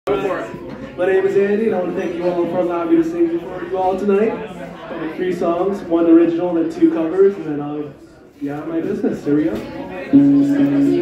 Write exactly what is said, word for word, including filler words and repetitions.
My name is Andy, and I want to thank you all for allowing me to sing for you all tonight. I have three songs, one original and two covers, and then I'll be out of my business. Here we go.